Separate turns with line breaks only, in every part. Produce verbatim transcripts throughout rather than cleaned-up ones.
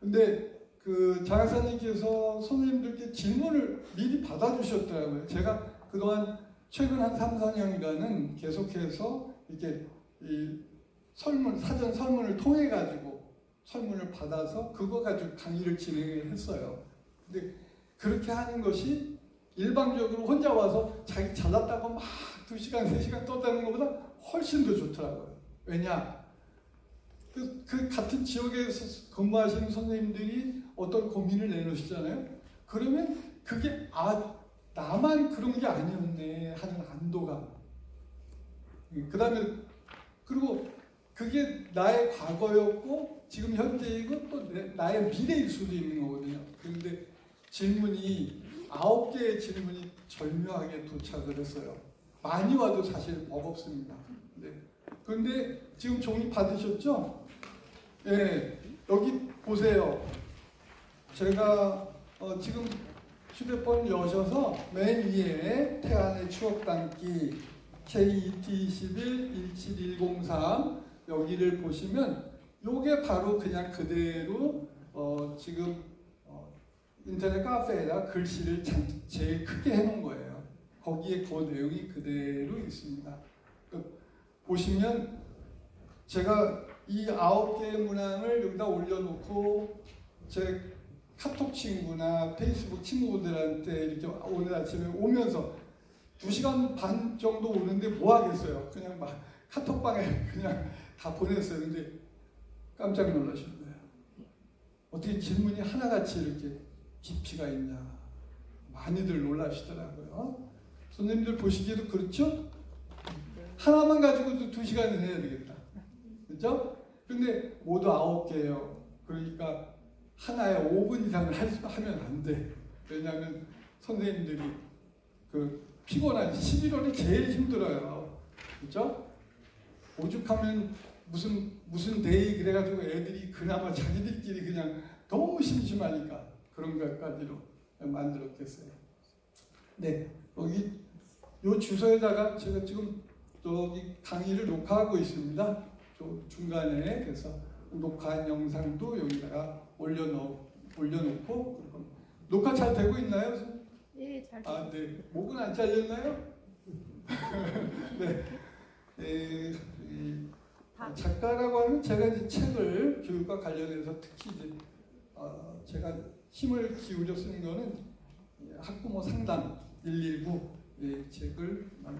근데 그 장학사님께서 선생님들께 질문을 미리 받아주셨더라고요. 제가 그동안 최근 한 삼, 사 년간은 계속해서 이렇게 이 설문, 사전 설문을 통해 가지고 설문을 받아서 그거 가지고 강의를 진행을 했어요. 근데 그렇게 하는 것이 일방적으로 혼자 와서 자기 잘났다고 막 두 시간, 세 시간 떠드는 것보다 훨씬 더 좋더라고요. 왜냐? 그, 그 같은 지역에서 근무하시는 선생님들이 어떤 고민을 내놓으시잖아요. 그러면 그게 아, 나만 그런 게 아니었네 하는 안도감. 그 다음에 그리고 그게 나의 과거였고 지금 현재이고 또 내, 나의 미래일 수도 있는 거거든요. 그런데 질문이 아홉 개의 질문이 절묘하게 도착을 했어요. 많이 와도 사실 버겁습니다. 네. 그런데 지금 종이 받으셨죠? 네. 여기 보세요. 제가 어, 지금 휴대폰 여셔서 맨 위에 태안의 추억 담기 케이 이 티 이십일 일칠일공삼 여기를 보시면 요게 바로 그냥 그대로 어, 지금 어, 인터넷 카페에다 글씨를 제일 크게 해놓은 거예요. 거기에 그 내용이 그대로 있습니다. 그 보시면 제가 이 아홉 개의 문항을 여기다 올려놓고 제 카톡 친구나 페이스북 친구들한테 이렇게 오늘 아침에 오면서 두 시간 반 정도 오는데 뭐 하겠어요? 그냥 막 카톡방에 그냥 다 보냈어요. 근데 깜짝 놀라셨네요. 어떻게 질문이 하나같이 이렇게 깊이가 있냐. 많이들 놀라시더라고요. 선생님들 보시기에도 그렇죠? 하나만 가지고도 두 시간은 해야 되겠다. 그렇죠? 근데 모두 아홉 개예요. 그러니까 하나에 오 분 이상을 할 수, 하면 안 돼. 왜냐하면 선생님들이 그 피곤한 십일월이 제일 힘들어요. 그렇죠? 오죽하면 무슨 무슨 데이 그래가지고 애들이 그나마 자기들끼리 그냥 너무 심심하니까 그런 것까지로 만들었겠어요. 네, 여기 요 주소에다가 제가 지금 여기 강의를 녹화하고 있습니다. 중간에 그래서 녹화한 영상도 여기다가 올려놓, 올려놓고 녹화 잘 되고 있나요?
네, 잘 되고
아, 네. 목은 안 잘렸나요? 네. 에, 이, 작가라고 하면 제가 이제 책을 교육과 관련해서 특히 이제 어, 제가 힘을 기울여 쓰는 거는 학부모 상담 일일구 예, 책을 많이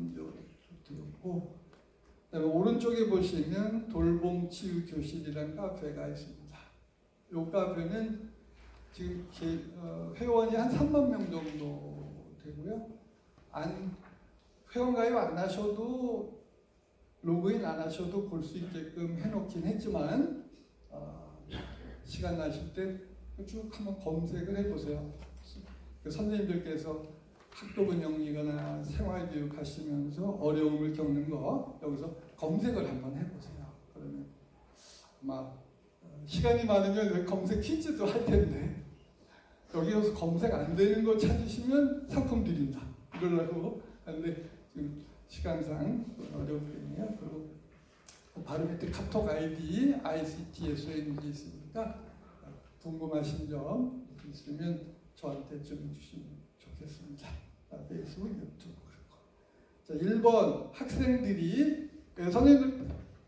힘들었고, 그다음에 오른쪽에 보시면 돌봄 치유 교실이라는 카페가 있습니다. 이 카페는 지금 어, 회원이 한 삼만 명 정도 되고요. 안 회원 가입 안 하셔도 로그인 안 하셔도 볼 수 있게끔 해놓긴 했지만 어, 시간 나실 때 쭉 한번 검색을 해보세요. 그 선생님들께서 학교 운영이거나 생활교육 하시면서 어려움을 겪는 거 여기서 검색을 한번 해보세요. 그러면 아마 시간이 많으면 검색 퀴즈도 할 텐데 여기서 검색 안 되는 거 찾으시면 상품 드린다. 이러려고 하는데 지금 시간상 어렵네요. 그리고 바로 밑에 카톡 아이디 아이씨티에스오엔지 있으니까 궁금하신 점 있으면 저한테 좀 주시면 좋겠습니다. 페이스북, 유튜브 그렇고. 자, 일 번 학생들이 선생님들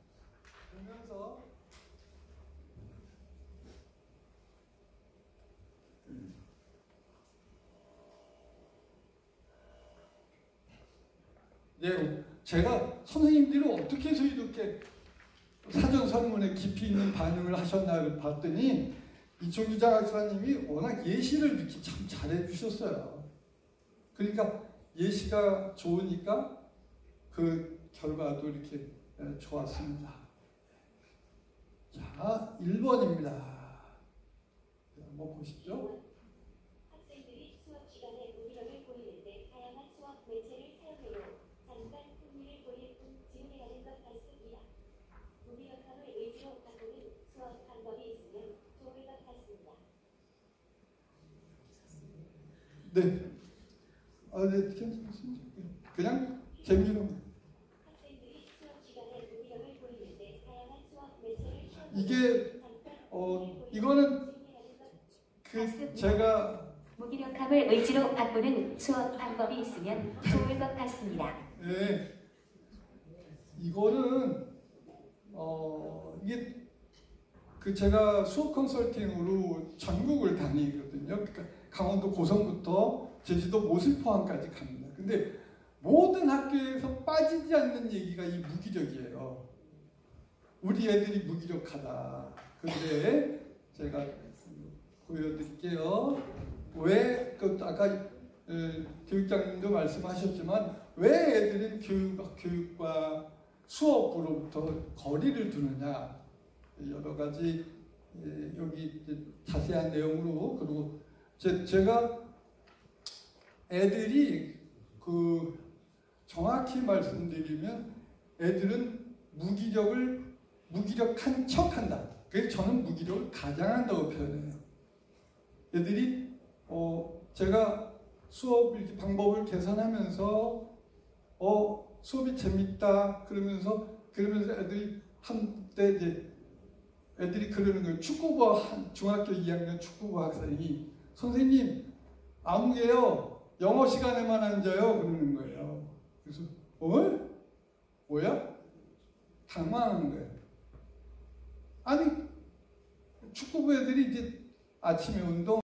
보면서 네, 제가 선생님들이 어떻게 해서 이렇게 사전 설문에 깊이 있는 반응을 하셨나 봤더니 이종규 장학사님이 워낙 예시를 이렇게 참 잘해 주셨어요. 그러니까 예시가 좋으니까 그 결과도 이렇게 좋았습니다. 자, 일 번입니다. 한번 보시죠.
학생들이 수업 기간에 무기력을 보이는데 다양한 수업 매체를 사용해요. 잠깐 흥미를 보일 뿐 지우려야 하는 것 같습니다. 무기력함을 의지로 바꾸는 수업 방법이 있으면 좋을 것 같습니다.
네. 아, 네, 괜찮습니다. 그냥 재미로.
학생들이 수업 기간에 무기력을 보이는데 다양한 수업 매체를
이게 어 이거 이거는 그 제가
무기력함을 의지로 바꾸는 수업 방법이 있으면 좋을 것 같습니다.
예, 이거는 어 이게 그 제가 수업 컨설팅으로 전국을 다니거든요. 그러니까 강원도 고성부터 제주도 모슬포항까지 갑니다. 근데 모든 학교에서 빠지지 않는 얘기가 이 무기력이에요. 우리 애들이 무기력하다. 근데 제가 보여드릴게요. 왜, 그 아까 에, 교육장님도 말씀하셨지만 왜 애들은 교육, 교육과 수업으로부터 거리를 두느냐. 여러 가지 에, 여기 이제 자세한 내용으로 그리고 제, 제가 애들이 그 정확히 말씀드리면 애들은 무기력을 무기력한 척한다. 그래서 저는 무기력을 가장한다고 표현해요. 애들이 어 제가 수업 이렇게 방법을 개선하면서 어 수업이 재밌다 그러면서 그러면서 애들이 한때 이제 애들이 그러는 거예요. 축구부 한 중학교 이 학년 축구부 학생이 선생님 아무개요 영어 시간에만 앉아요 그러는 거예요. 그래서 어? 뭐야? 당황한 거예요. 아니 축구부 애들이 이제 아침에 운동